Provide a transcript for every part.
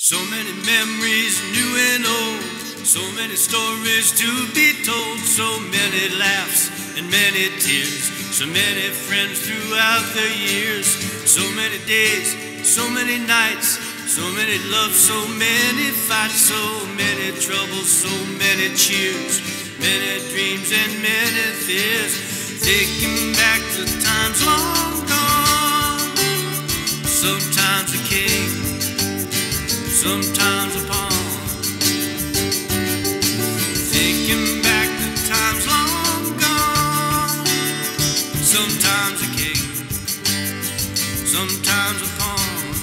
So many memories, new and old, so many stories to be told, so many laughs and many tears, so many friends throughout the years, so many days, so many nights, so many loves, so many fights, so many troubles, so many cheers, many dreams and many fears, thinking back to times long gone. Sometimes a king, sometimes a pawn, thinking back to times long gone. Sometimes a king, sometimes a pawn.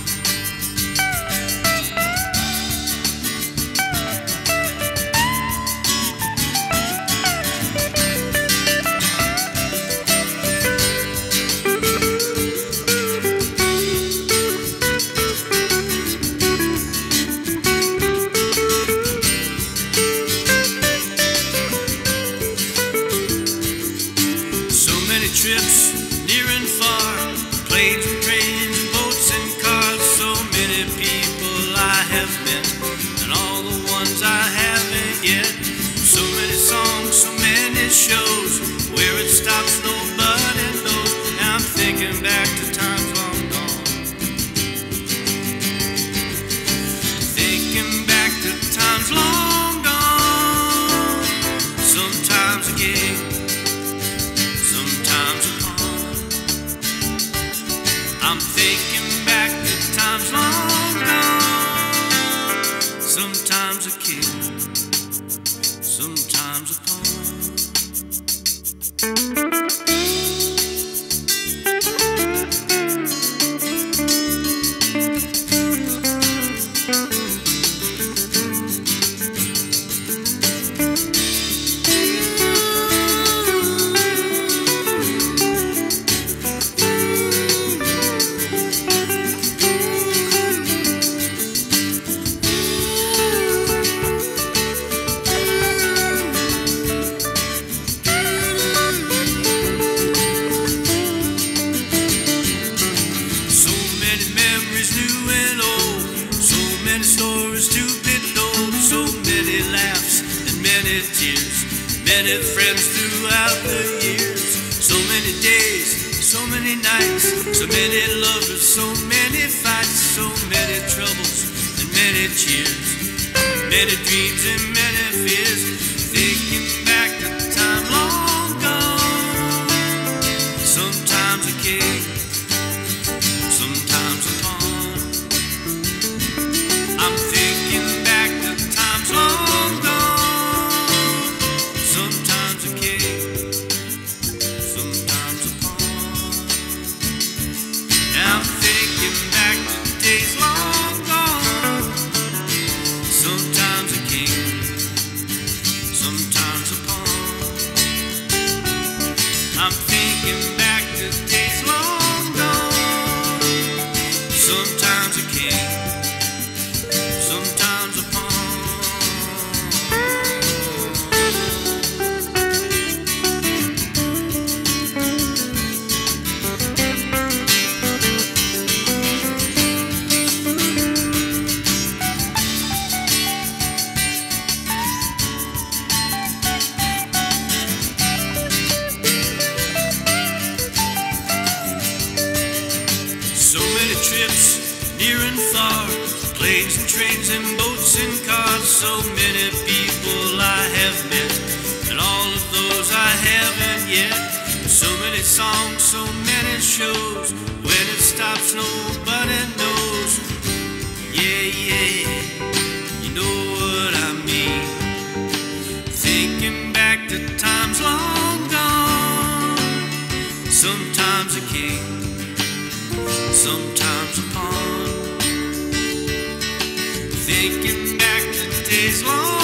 Trips near and far, planes and trains, boats and cars, so many people I have met, and all the ones I haven't yet. So many songs, so many shows, where it stops nobody knows. Now I'm thinking back to times long gone, thinking back to times long gone. Sometimes a king, sometimes a pawn. I'm thinking back to times long gone. Sometimes a king, sometimes a pawn. Stories to be told, so many laughs and many tears, many friends throughout the years, so many days, so many nights, so many lovers, so many fights, so many troubles and many cheers, many dreams and many fears, thinking back to time long gone. Sometimes a king, sometimes a pawn. I'm thinking back to times long gone. Sometimes a king, sometimes a pawn. I'm thinking back to days long gone. Sometimes a king, sometimes a pawn. I'm thinking back to days long gone. Sometimes a king, sometimes a pawn. So many trips near and far, planes and trains and boats and cars, so many people I have met, and all of those I haven't yet. So many songs, so many shows, when it stops nobody knows. Yeah, yeah, you know what I mean. Thinking back to times long gone. Sometimes a king, sometimes a pawn. Thinking back to days long